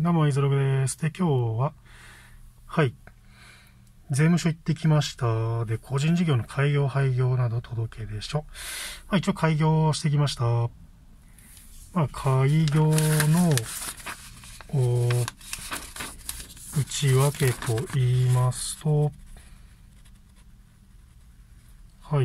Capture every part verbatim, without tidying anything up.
どうも、イズログです。で、今日は、はい、税務署行ってきました。で、個人事業の開業、廃業など届けでしょ。まあ、一応開業してきました。まあ、開業の、内訳と言いますと、はい。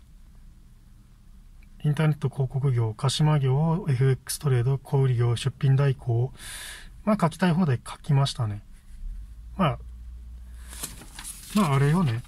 インターネット広告業、鹿島業、エフエックス トレード、小売業、出品代行、まあ書きたい放題書きましたね。まあ、まああれよね。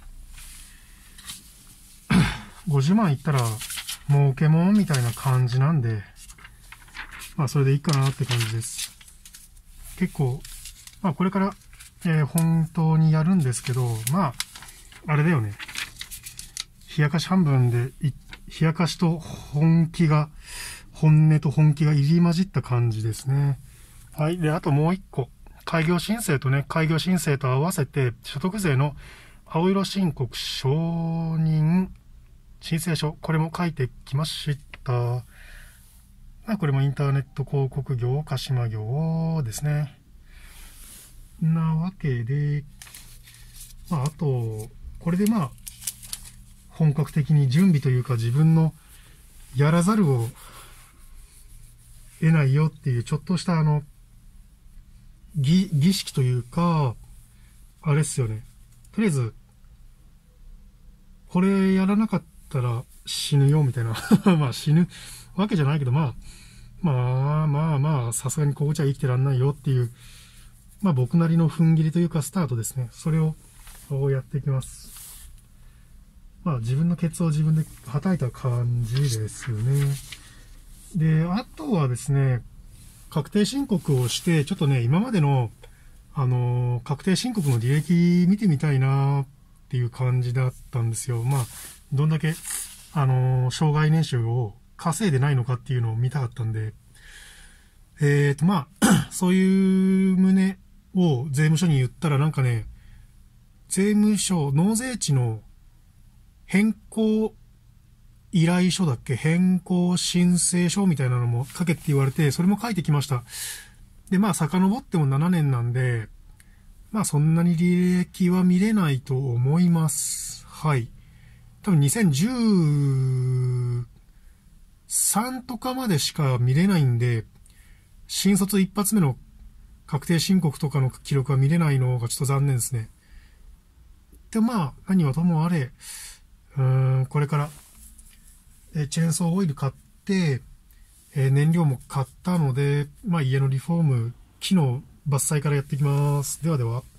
ごじゅうまんいったら儲けもんみたいな感じなんで、まあそれでいいかなって感じです。結構、まあこれから、えー、本当にやるんですけど、まあ、あれだよね。冷やかし半分で、冷やかしと本気が、本音と本気が入り混じった感じですね。はい。で、あともう一個。開業申請とね、開業申請と合わせて、所得税の青色申告承認申請書、これも書いてきました。まあ、これもインターネット広告業、鹿島業ですね。なわけで、まあ、あと、これでまあ、本格的に準備というか自分のやらざるを得ないよっていうちょっとしたあの、儀、儀式というか、あれっすよね。とりあえず、これやらなかったら死ぬよみたいな。まあ死ぬわけじゃないけど、まあ、まあまあまあ、さすがにここじゃ生きてらんないよっていう、まあ僕なりの踏ん切りというかスタートですね。それをやっていきます。まあ自分のケツを自分で叩いた感じですね。で、あとはですね、確定申告をして、ちょっとね、今までの、あのー、確定申告の履歴見てみたいなっていう感じだったんですよ。まあ、どんだけ、あのー、障害年収を稼いでないのかっていうのを見たかったんで、えーと、まあ、そういう旨を税務署に言ったらなんかね、税務署、納税地の変更依頼書だっけ、変更申請書みたいなのも書けって言われて、それも書いてきました。で、まあ、遡ってもななねんなんで、まあ、そんなに履歴は見れないと思います。はい。多分にせんじゅうさんとかまでしか見れないんで、新卒一発目の確定申告とかの記録は見れないのがちょっと残念ですね。で、まあ、何はともあれ、うーん、これから、えチェーンソーオイル買って、え燃料も買ったので、まあ家のリフォーム、木の伐採からやっていきます。ではでは。